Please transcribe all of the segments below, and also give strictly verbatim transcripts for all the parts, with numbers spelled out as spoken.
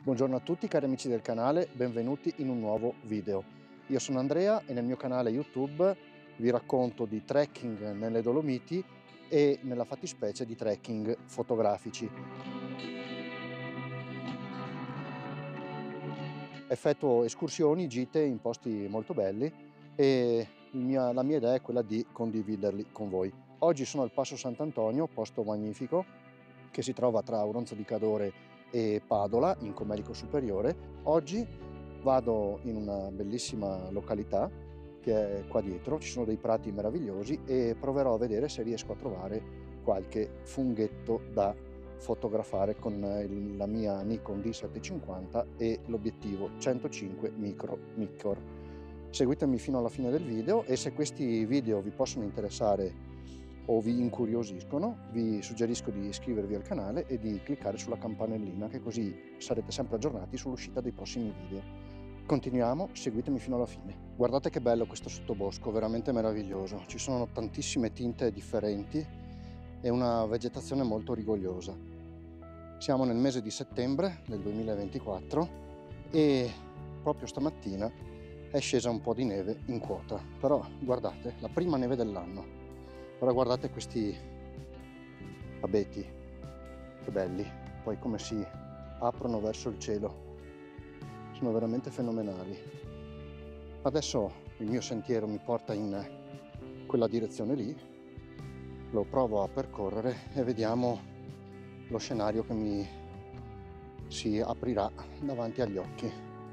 Buongiorno a tutti cari amici del canale, benvenuti in un nuovo video. Io sono Andrea e nel mio canale YouTube vi racconto di trekking nelle Dolomiti e nella fattispecie di trekking fotografici. Effettuo escursioni, gite in posti molto belli e il mia, la mia idea è quella di condividerli con voi. Oggi sono al Passo Sant'Antonio, posto magnifico che si trova tra Auronzo di Cadore e Padola in Comelico Superiore. Oggi vado in una bellissima località che è qua dietro, ci sono dei prati meravigliosi e proverò a vedere se riesco a trovare qualche funghetto da fotografare con il, la mia Nikon D settecentocinquanta e l'obiettivo centocinque micro Nikkor. Seguitemi fino alla fine del video e se questi video vi possono interessare o vi incuriosiscono, vi suggerisco di iscrivervi al canale e di cliccare sulla campanellina, che così sarete sempre aggiornati sull'uscita dei prossimi video. Continuiamo, seguitemi fino alla fine. Guardate che bello questo sottobosco, veramente meraviglioso. Ci sono tantissime tinte differenti e una vegetazione molto rigogliosa. Siamo nel mese di settembre del duemilaventiquattro e proprio stamattina è scesa un po' di neve in quota, però guardate, la prima neve dell'anno. Ora guardate questi abeti, che belli, poi come si aprono verso il cielo, sono veramente fenomenali. Adesso il mio sentiero mi porta in quella direzione lì, lo provo a percorrere e vediamo lo scenario che mi si aprirà davanti agli occhi.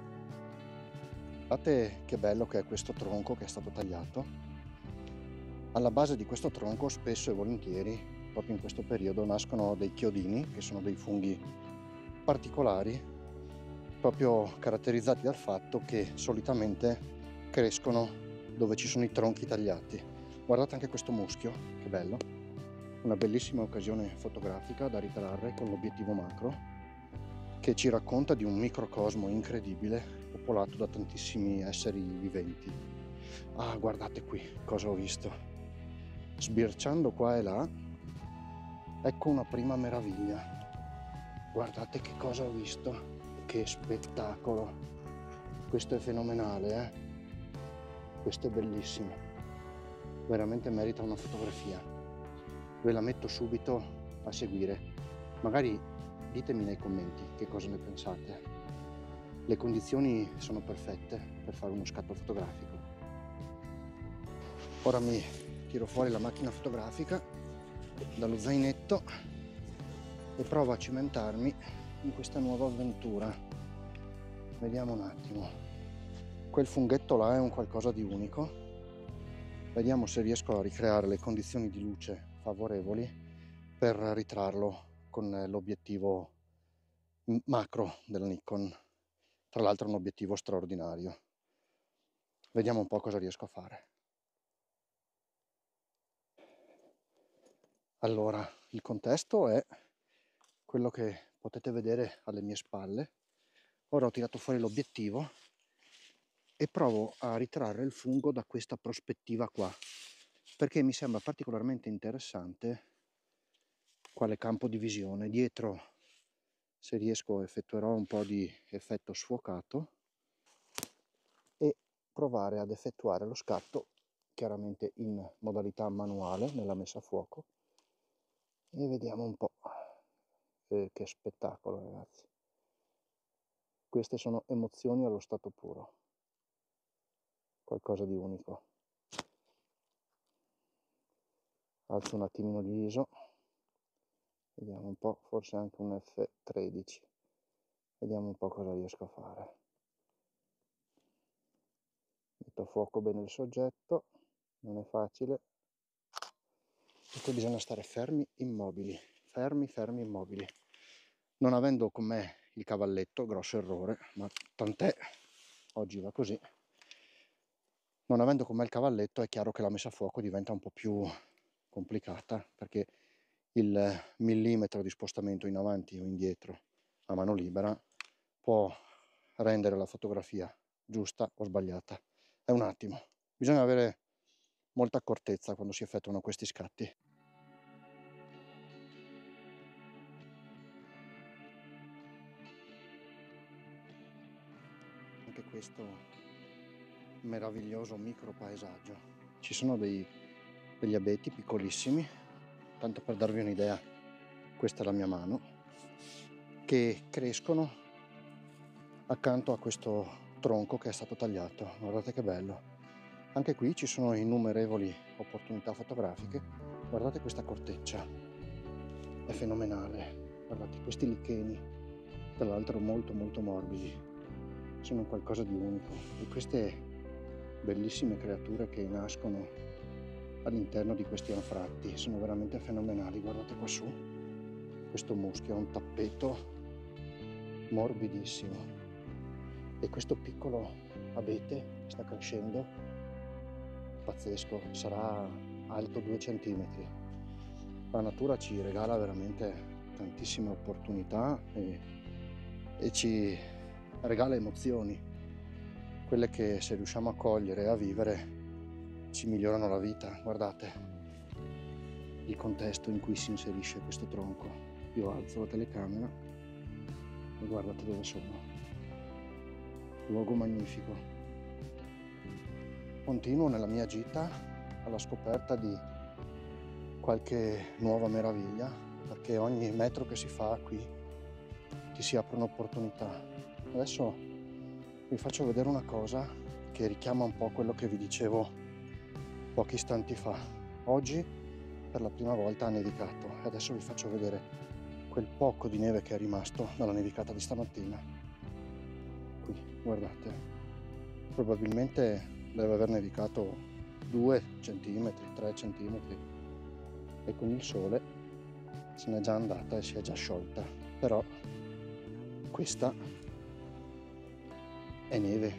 Guardate che bello che è questo tronco che è stato tagliato. Alla base di questo tronco spesso e volentieri, proprio in questo periodo, nascono dei chiodini, che sono dei funghi particolari, proprio caratterizzati dal fatto che solitamente crescono dove ci sono i tronchi tagliati. Guardate anche questo muschio, che bello! Una bellissima occasione fotografica da ritrarre con l'obiettivo macro, che ci racconta di un microcosmo incredibile, popolato da tantissimi esseri viventi. Ah, guardate qui cosa ho visto! Sbirciando qua e là, ecco una prima meraviglia. Guardate che cosa ho visto, che spettacolo! Questo è fenomenale, eh? Questo è bellissimo, veramente merita una fotografia. Ve la metto subito a seguire, magari ditemi nei commenti che cosa ne pensate. Le condizioni sono perfette per fare uno scatto fotografico. Ora mi tiro fuori la macchina fotografica dallo zainetto e provo a cimentarmi in questa nuova avventura. Vediamo un attimo. Quel funghetto là è un qualcosa di unico. Vediamo se riesco a ricreare le condizioni di luce favorevoli per ritrarlo con l'obiettivo macro della Nikon. Tra l'altro un obiettivo straordinario. Vediamo un po' cosa riesco a fare. Allora, il contesto è quello che potete vedere alle mie spalle. Ora ho tirato fuori l'obiettivo e provo a ritrarre il fungo da questa prospettiva qua, perché mi sembra particolarmente interessante quale campo di visione. Dietro, se riesco, effettuerò un po' di effetto sfocato e provare ad effettuare lo scatto chiaramente in modalità manuale nella messa a fuoco. E vediamo un po'. Eh, che spettacolo, ragazzi. Queste sono emozioni allo stato puro. Qualcosa di unico. Alzo un attimino l'I S O. Vediamo un po', forse anche un F tredici. Vediamo un po' cosa riesco a fare. Metto a fuoco bene il soggetto. Non è facile. Perché bisogna stare fermi, immobili. Fermi, fermi, immobili. Non avendo con me il cavalletto, grosso errore, ma tant'è, oggi va così. Non avendo con me il cavalletto è chiaro che la messa a fuoco diventa un po' più complicata, perché il millimetro di spostamento in avanti o indietro a mano libera può rendere la fotografia giusta o sbagliata. È un attimo. Bisogna avere molta accortezza quando si effettuano questi scatti. guardate questo meraviglioso micro paesaggio. Ci sono dei, degli abeti piccolissimi, tanto per darvi un'idea, questa è la mia mano, che crescono accanto a questo tronco che è stato tagliato. Guardate che bello. Anche qui ci sono innumerevoli opportunità fotografiche. Guardate questa corteccia, è fenomenale. Guardate questi licheni, tra l'altro molto molto morbidi, sono qualcosa di unico. E queste bellissime creature che nascono all'interno di questi anfratti sono veramente fenomenali. Guardate qua su, questo muschio è un tappeto morbidissimo e questo piccolo abete sta crescendo pazzesco, sarà alto due centimetri. La natura ci regala veramente tantissime opportunità e, e ci regala emozioni, quelle che se riusciamo a cogliere e a vivere ci migliorano la vita. Guardate il contesto in cui si inserisce questo tronco. Io alzo la telecamera e guardate dove sono. Luogo magnifico. Continuo nella mia gita alla scoperta di qualche nuova meraviglia, perché ogni metro che si fa qui ti si aprono opportunità. Adesso vi faccio vedere una cosa che richiama un po' quello che vi dicevo pochi istanti fa. Oggi per la prima volta ha nevicato e adesso vi faccio vedere quel poco di neve che è rimasto dalla nevicata di stamattina. Qui, guardate, probabilmente deve aver nevicato due centimetri, tre centimetri e con il sole se n'è già andata e si è già sciolta. Però questa è neve,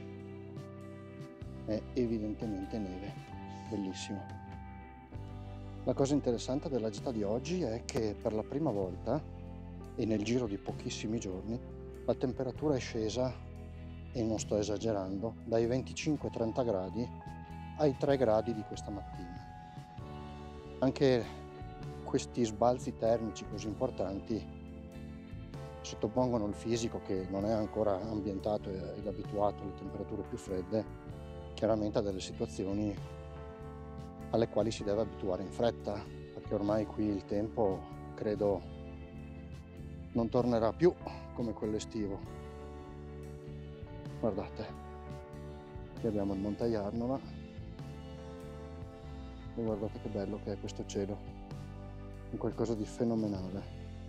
è evidentemente neve. Bellissimo. La cosa interessante della gita di oggi è che per la prima volta e nel giro di pochissimi giorni la temperatura è scesa, e non sto esagerando, dai venticinque trenta gradi ai tre gradi di questa mattina. Anche questi sbalzi termici così importanti sottopongono il fisico, che non è ancora ambientato ed abituato alle temperature più fredde, chiaramente a delle situazioni alle quali si deve abituare in fretta, perché ormai qui il tempo credo non tornerà più come quello estivo. Guardate, qui abbiamo il Monte Jarnola e guardate che bello che è questo cielo, è qualcosa di fenomenale,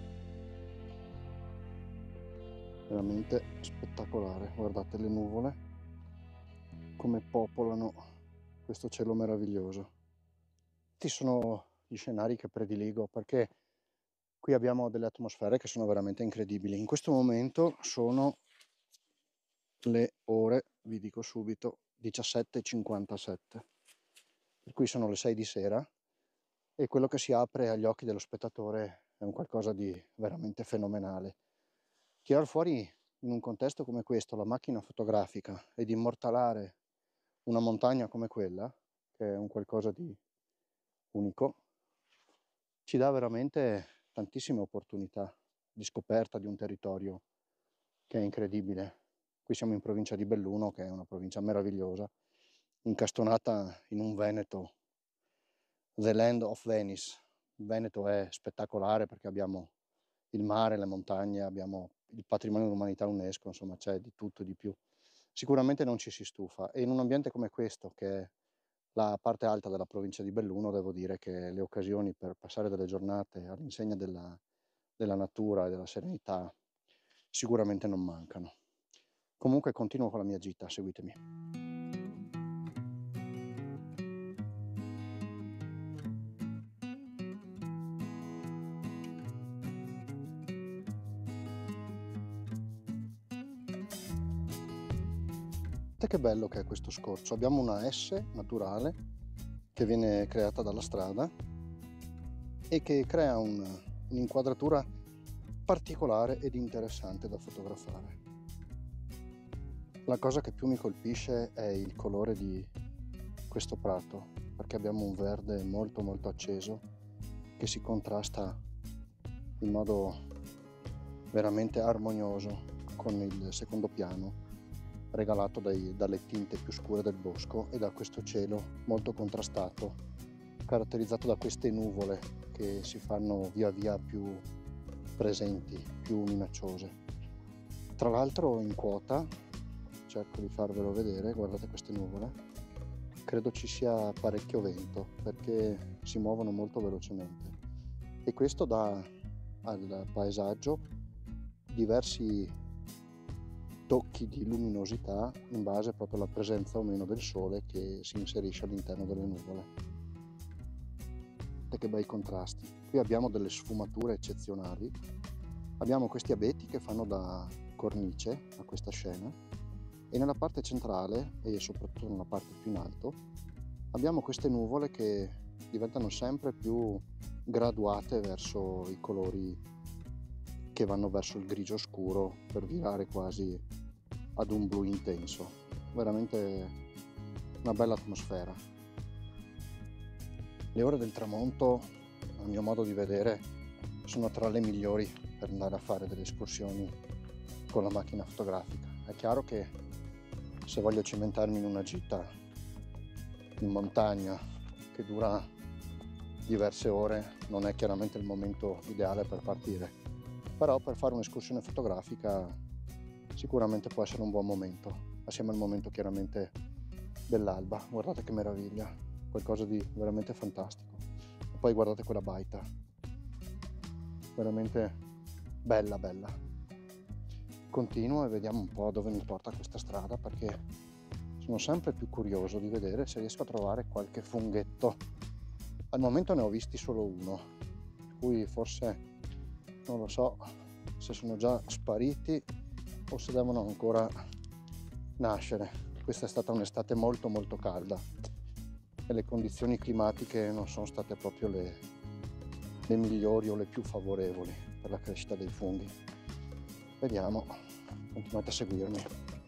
veramente spettacolare. Guardate le nuvole come popolano questo cielo meraviglioso. Questi sono gli scenari che prediligo, perché qui abbiamo delle atmosfere che sono veramente incredibili. In questo momento sono le ore, vi dico subito, diciassette e cinquantasette, per cui sono le sei di sera e quello che si apre agli occhi dello spettatore è un qualcosa di veramente fenomenale. Tirar fuori in un contesto come questo la macchina fotografica ed immortalare una montagna come quella, che è un qualcosa di unico, ci dà veramente tantissime opportunità di scoperta di un territorio che è incredibile. Qui siamo in provincia di Belluno, che è una provincia meravigliosa, incastonata in un Veneto, the land of Venice. Il Veneto è spettacolare perché abbiamo il mare, le montagne, abbiamo il patrimonio dell'umanità UNESCO, insomma c'è di tutto e di più. Sicuramente non ci si stufa, e in un ambiente come questo, che è la parte alta della provincia di Belluno, devo dire che le occasioni per passare delle giornate all'insegna della, della natura e della serenità sicuramente non mancano. Comunque continuo con la mia gita, seguitemi. Che bello che è questo scorcio. Abbiamo una S naturale che viene creata dalla strada e che crea un, un'inquadratura particolare ed interessante da fotografare. La cosa che più mi colpisce è il colore di questo prato, perché abbiamo un verde molto molto acceso che si contrasta in modo veramente armonioso con il secondo piano, regalato dai, dalle tinte più scure del bosco e da questo cielo molto contrastato, caratterizzato da queste nuvole che si fanno via via più presenti, più minacciose. Tra l'altro in quota, cerco di farvelo vedere, guardate queste nuvole, credo ci sia parecchio vento perché si muovono molto velocemente e questo dà al paesaggio diversi tocchi di luminosità in base proprio alla presenza o meno del sole che si inserisce all'interno delle nuvole. Vedete che bei contrasti. Qui abbiamo delle sfumature eccezionali, abbiamo questi abeti che fanno da cornice a questa scena e nella parte centrale e soprattutto nella parte più in alto abbiamo queste nuvole che diventano sempre più graduate verso i colori che vanno verso il grigio scuro per virare quasi ad un blu intenso. Veramente una bella atmosfera. Le ore del tramonto, a mio modo di vedere, sono tra le migliori per andare a fare delle escursioni con la macchina fotografica. È chiaro che se voglio cimentarmi in una gita in montagna che dura diverse ore non è chiaramente il momento ideale per partire, però per fare un'escursione fotografica sicuramente può essere un buon momento, assieme al momento chiaramente dell'alba. Guardate che meraviglia, qualcosa di veramente fantastico. E poi guardate quella baita, veramente bella bella. Continuo e vediamo un po' dove mi porta questa strada perché sono sempre più curioso di vedere se riesco a trovare qualche funghetto. Al momento ne ho visti solo uno, per cui forse non lo so se sono già spariti o se devono ancora nascere. Questa è stata un'estate molto molto calda e le condizioni climatiche non sono state proprio le, le migliori o le più favorevoli per la crescita dei funghi. Vediamo, continuate a seguirmi.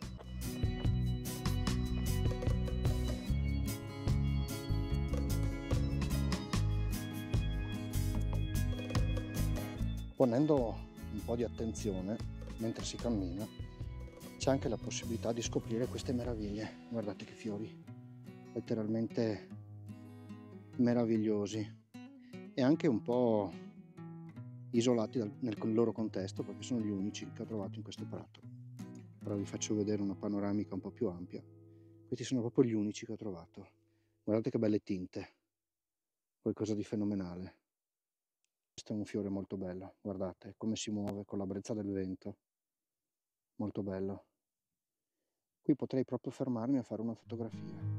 Ponendo un po' di attenzione mentre si cammina, c'è anche la possibilità di scoprire queste meraviglie. Guardate che fiori, letteralmente meravigliosi e anche un po' isolati dal, nel loro contesto perché sono gli unici che ho trovato in questo prato. Ora vi faccio vedere una panoramica un po' più ampia. Questi sono proprio gli unici che ho trovato. Guardate che belle tinte, qualcosa di fenomenale. Questo è un fiore molto bello, guardate come si muove con la brezza del vento, molto bello. Qui potrei proprio fermarmi a fare una fotografia.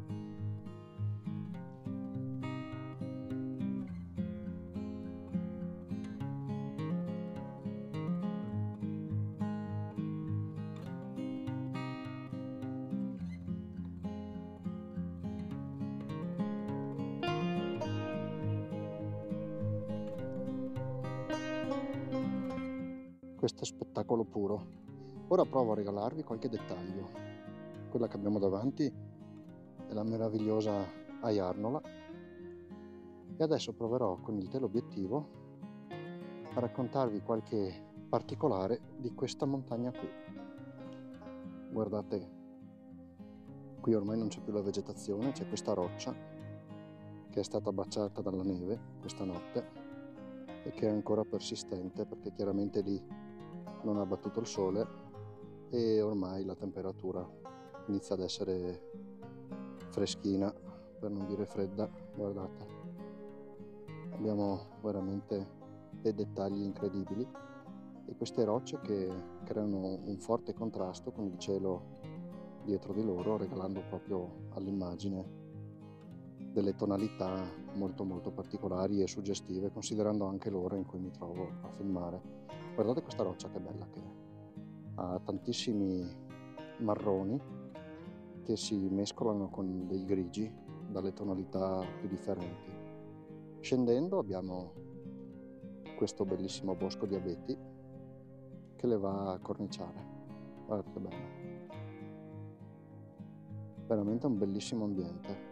Questo è spettacolo puro. Ora provo a regalarvi qualche dettaglio. Quella che abbiamo davanti è la meravigliosa Aiarnola e adesso proverò con il teleobiettivo a raccontarvi qualche particolare di questa montagna qui. Guardate, qui ormai non c'è più la vegetazione, c'è questa roccia che è stata baciata dalla neve questa notte e che è ancora persistente perché chiaramente lì non ha battuto il sole e ormai la temperatura inizia ad essere freschina, per non dire fredda. Guardate, abbiamo veramente dei dettagli incredibili e queste rocce che creano un forte contrasto con il cielo dietro di loro, regalando proprio all'immagine delle tonalità molto molto particolari e suggestive, considerando anche l'ora in cui mi trovo a filmare. Guardate questa roccia che bella che è, ha tantissimi marroni che si mescolano con dei grigi dalle tonalità più differenti. Scendendo abbiamo questo bellissimo bosco di abeti che le va a corniciare. Guardate che bello, veramente un bellissimo ambiente.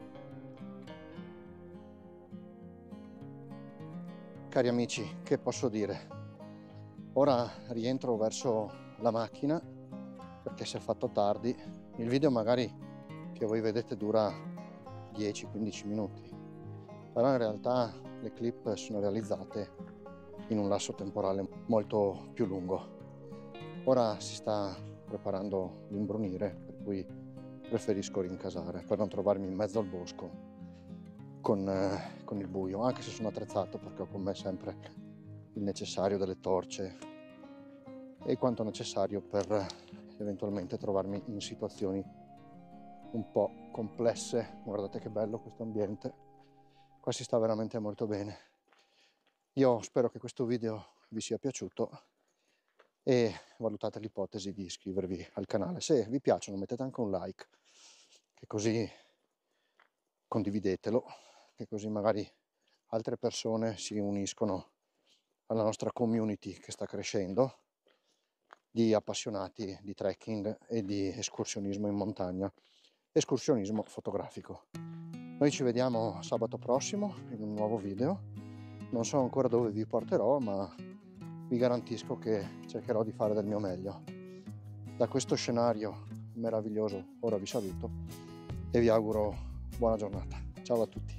Cari amici, che posso dire? Ora rientro verso la macchina per perché si è fatto tardi. Il video magari che voi vedete dura dieci quindici minuti, però in realtà le clip sono realizzate in un lasso temporale molto più lungo. Ora si sta preparando l'imbrunire, per cui preferisco rincasare per non trovarmi in mezzo al bosco con, eh, con il buio, anche se sono attrezzato perché ho con me sempre il necessario delle torce e quanto necessario per eventualmente trovarmi in situazioni un po' complesse. Guardate che bello questo ambiente, qua si sta veramente molto bene. Io spero che questo video vi sia piaciuto e valutate l'ipotesi di iscrivervi al canale. Se vi piacciono mettete anche un like, che così condividetelo, che così magari altre persone si uniscono alla nostra community che sta crescendo di appassionati di trekking e di escursionismo in montagna, escursionismo fotografico. Noi ci vediamo sabato prossimo in un nuovo video. Non so ancora dove vi porterò, ma vi garantisco che cercherò di fare del mio meglio. Da questo scenario meraviglioso ora vi saluto e vi auguro buona giornata. Ciao a tutti.